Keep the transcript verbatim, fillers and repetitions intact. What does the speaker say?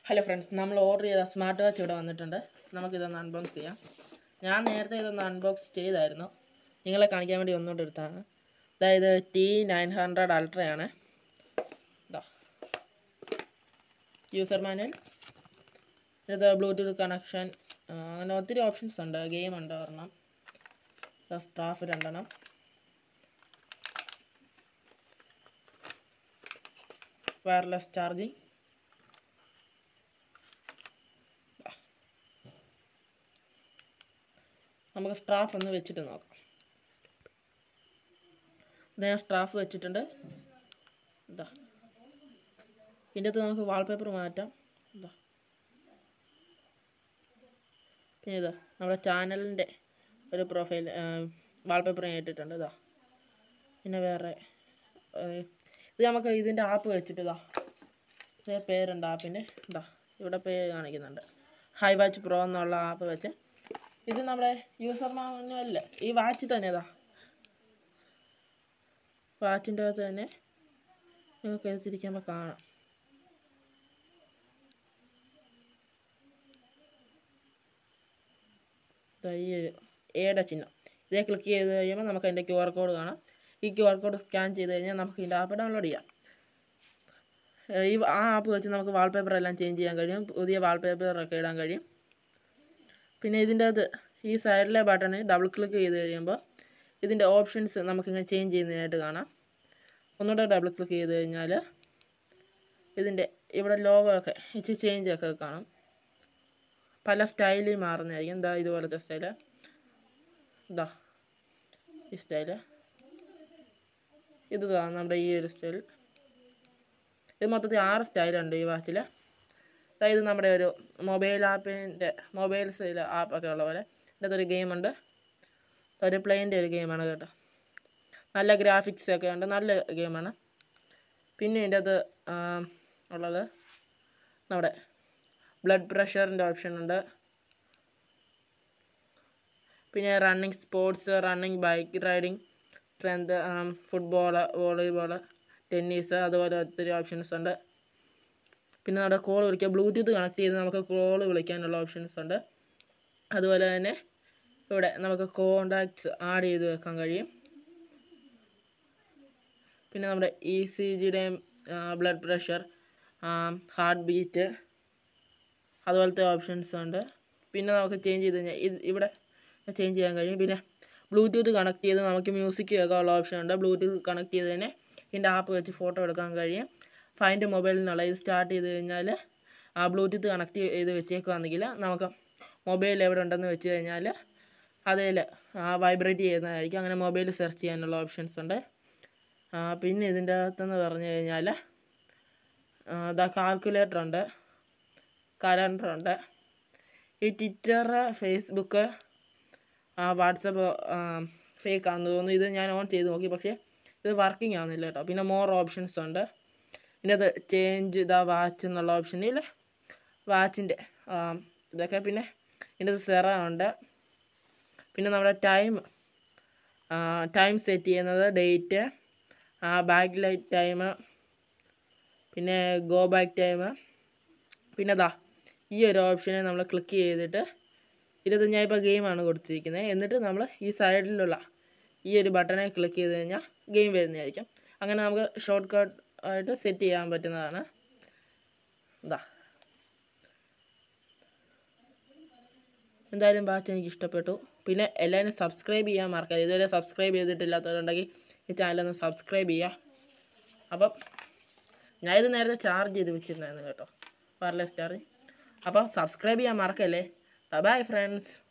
Hello friends, നമ്മൾ order ചെയ്ത smart watch ഇവിടെ വന്നിട്ടുണ്ട്. നമുക്കിതൊന്ന് അൺബോക്സ് ചെയ്യാം. ഞാൻ നേരത്തെ ഇതൊന്ന് അൺബോക്സ് ചെയ്തായിരുന്നു, നിങ്ങളെ കാണിക്കാൻ വേണ്ടി ഒന്നുകൊണ്ട് എടുത്താണ്. അതായത് ടി നയൻ ഹൺഡ്രഡ് അൾട്രയാണ്. ഇതാ യൂസർ മാനുവൽ, ഇത് ബ്ലൂടൂത്ത് കണക്ഷൻ, അങ്ങനെ ഒത്തിരി ഓപ്ഷൻസ് ഉണ്ട്. ഗെയിം ഉണ്ട് ഒരെണ്ണം, സ്ട്രാഫ് രണ്ടെണ്ണം, വയർലെസ് ചാർജിങ്, നമുക്ക് സ്ട്രാഫ് ഒന്ന് വെച്ചിട്ട് നോക്കാം. ഇത് ഞാൻ സ്ട്രാഫ് വെച്ചിട്ടുണ്ട്. ഇതാ ഇതിൻ്റെ അകത്ത് നമുക്ക് വാൾപേപ്പർ മാറ്റാം. ഇതാ പിന്നെ ഇതാ നമ്മുടെ ചാനലിൻ്റെ ഒരു പ്രൊഫൈൽ വാൾപേപ്പർ ഞാൻ ഇട്ടിട്ടുണ്ട്. ഇതാ പിന്നെ വേറെ ഇത് നമുക്ക് ഇതിൻ്റെ ആപ്പ് വെച്ചിട്ട് ഇതാ ഇതേ പേരുണ്ട് ആപ്പിൻ്റെ. ഇതാ ഇവിടെ പേര് കാണിക്കുന്നുണ്ട്, ഹൈ വാച്ച് പ്രോ എന്നുള്ള ആപ്പ് വെച്ച്. ഇത് നമ്മുടെ യൂസർ മാനുവലിൽ ഈ വാച്ച് തന്നെ, ഇതാ വാച്ചിൻ്റെ അകത്ത് തന്നെ നിങ്ങൾക്ക് എടുത്തിരിക്കുമ്പോൾ കാണാം. ഈ ഒരു എയുടെ ചിഹ്നം, ഇതേ ക്ലിക്ക് ചെയ്ത് കഴിയുമ്പോൾ നമുക്ക് അതിൻ്റെ ക്യു ആർ കോഡ് കാണാം. ഈ ക്യു ആർ കോഡ് സ്കാൻ ചെയ്ത് കഴിഞ്ഞാൽ നമുക്ക് ഇതിൻ്റെ ആപ്പ് ഡൗൺലോഡ് ചെയ്യാം. ഈ ആ ആപ്പ് വെച്ച് നമുക്ക് വാൾപേപ്പർ എല്ലാം ചേഞ്ച് ചെയ്യാൻ കഴിയും, പുതിയ വാൾപേപ്പറൊക്കെ ഇടാൻ കഴിയും. പിന്നെ ഇതിൻ്റെ അകത്ത് ഈ സൈഡിലെ ബട്ടണിൽ ഡബിൾ ക്ലിക്ക് ചെയ്ത് കഴിയുമ്പോൾ ഇതിൻ്റെ ഓപ്ഷൻസ് നമുക്കിങ്ങനെ ചേഞ്ച് ചെയ്യുന്നതായിട്ട് കാണാം. ഒന്നുകൂടെ ഡബിൾ ക്ലിക്ക് ചെയ്ത് കഴിഞ്ഞാൽ ഇതിൻ്റെ ഇവിടെ ലോഗോ ഒക്കെ ഇച്ചിരി ചേഞ്ച് ഒക്കെ കാണും. പല സ്റ്റൈലിൽ മാറുന്നതായിരിക്കും. എന്താ ഇതുപോലത്തെ സ്റ്റൈല്, ഇതാ ഈ സ്റ്റൈല്, ഇത് നമ്മുടെ ഈ ഒരു സ്റ്റൈൽ. ഇത് മൊത്തത്തിൽ ആറ് സ്റ്റൈലുണ്ട് ഈ വാച്ചിൽ. അതായത് നമ്മുടെ ഒരു മൊബൈൽ ആപ്പിൻ്റെ മൊബൈൽ സ്റ്റൈൽ ആപ്പൊക്കെ ഉള്ള പോലെ ഇതിൻ്റെ ഒരു ഗെയിമുണ്ട്. ഒരു പ്ലെയിൻ്റെ ഒരു ഗെയിമാണ് കേട്ടോ. നല്ല ഗ്രാഫിക്സ് ഒക്കെ ഉണ്ട്, നല്ല ഗെയിമാണ്. പിന്നെ ഇതിൻ്റെ അത് ഉള്ളത് നമ്മുടെ ബ്ലഡ് പ്രഷറിൻ്റെ ഓപ്ഷൻ ഉണ്ട്. പിന്നെ running sports, running, bike riding, strength, football, volleyball, tennis, അതുപോലെ ഒത്തിരി ഓപ്ഷൻസ് ഉണ്ട്. പിന്നെ നമ്മുടെ കോൾ വിളിക്കുക, ബ്ലൂടൂത്ത് കണക്ട് ചെയ്ത് നമുക്ക് കോൾ വിളിക്കാനുള്ള ഓപ്ഷൻസ് ഉണ്ട്. അതുപോലെ തന്നെ ഇവിടെ നമുക്ക് കോണ്ടാക്ട്സ് ആഡ് ചെയ്ത് വെക്കാൻ കഴിയും. പിന്നെ നമ്മുടെ ഇ സി ജിയുടെയും ബ്ലഡ് പ്രഷർ, ഹാർട്ട് ബീറ്റ്, അതുപോലത്തെ ഓപ്ഷൻസ് ഉണ്ട്. പിന്നെ നമുക്ക് ചേഞ്ച് ചെയ്ത് കഴിഞ്ഞാൽ ഇത് ഇവിടെ ചേഞ്ച് ചെയ്യാൻ കഴിയും. പിന്നെ ബ്ലൂടൂത്ത് കണക്ട് ചെയ്ത് നമുക്ക് മ്യൂസിക് കേൾക്കാനുള്ള ഓപ്ഷൻ ഉണ്ട്. ബ്ലൂടൂത്ത് കണക്ട് ചെയ്ത് തന്നെ ഇതിൻ്റെ ആപ്പ് വെച്ച് ഫോട്ടോ എടുക്കാൻ കഴിയും. ഫൈൻഡ് മൊബൈൽ എന്നുള്ള ഇത് സ്റ്റാർട്ട് ചെയ്ത് കഴിഞ്ഞാൽ ആ ബ്ലൂടൂത്ത് കണക്ട് ചെയ്ത് വെച്ചേക്കുകയാണെങ്കിൽ നമുക്ക് മൊബൈൽ എവിടെ ഉണ്ടെന്ന് വെച്ച് കഴിഞ്ഞാൽ അതിൽ വൈബ്രേറ്റ് ചെയ്യുന്നതായിരിക്കും. അങ്ങനെ മൊബൈൽ സെർച്ച് ചെയ്യാനുള്ള ഓപ്ഷൻസ് ഉണ്ട്. പിന്നെ ഇതിൻ്റെ അകത്തെന്ന് പറഞ്ഞു കഴിഞ്ഞാൽ ഇതാ കാൽക്കുലേറ്റർ ഉണ്ട്, കലണ്ടർ ഉണ്ട്. ഈ ട്വിറ്റർ, ഫേസ്ബുക്ക്, വാട്സപ്പ് ഫേക്ക് ആണെന്ന് തോന്നുന്നു. ഇത് ഞാൻ ഓൺ ചെയ്ത് നോക്കി, പക്ഷേ ഇത് വർക്കിംഗ് ആവുന്നില്ല കേട്ടോ. പിന്നെ മോർ ഓപ്ഷൻസ് ഉണ്ട്. പിന്നെ അത് ചേഞ്ച് ഇതാ വാച്ച് എന്നുള്ള ഓപ്ഷനിൽ വാച്ചിൻ്റെ ഇതൊക്കെ. പിന്നെ ഇതിൻ്റെ സെറ ഉണ്ട്. പിന്നെ നമ്മുടെ ടൈം ടൈം സെറ്റ് ചെയ്യുന്നത്, ഡേറ്റ്, ബാക്ക് ലൈറ്റ് ടൈം, പിന്നെ ഗോ ബാക്ക് ടൈം. പിന്നെ അതാ ഈ ഒരു ഓപ്ഷനെ നമ്മൾ ക്ലിക്ക് ചെയ്തിട്ട് ഇത് ഞാൻ ഇപ്പോൾ ഗെയിമാണ് കൊടുത്തിരിക്കുന്നത്. എന്നിട്ട് നമ്മൾ ഈ സൈഡിലുള്ള ഈ ഒരു ബട്ടനെ ക്ലിക്ക് ചെയ്ത് കഴിഞ്ഞാൽ ഗെയിം വരുന്നതായിരിക്കും. അങ്ങനെ നമുക്ക് ഷോർട്ട് കട്ട് ആയിട്ട് സെറ്റ് ചെയ്യാൻ പറ്റുന്നതാണ്. ഇതാ എന്തായാലും വാച്ച് എനിക്ക് ഇഷ്ടപ്പെട്ടു. പിന്നെ എല്ലാവരും സബ്സ്ക്രൈബ് ചെയ്യാൻ മറക്കരുത്. ഇതുവരെ സബ്സ്ക്രൈബ് ചെയ്തിട്ടില്ലാത്തവരുണ്ടെങ്കിൽ ഈ ചാനലൊന്ന് സബ്സ്ക്രൈബ് ചെയ്യുക. അപ്പം ഞാൻ ഇത് നേരത്തെ ചാർജ് ചെയ്ത് വെച്ചിരുന്നായിരുന്നു കേട്ടോ, വയർലെസ് ചാർജ്. അപ്പം സബ്സ്ക്രൈബ് ചെയ്യാൻ മറക്കല്ലേ. Bye friends.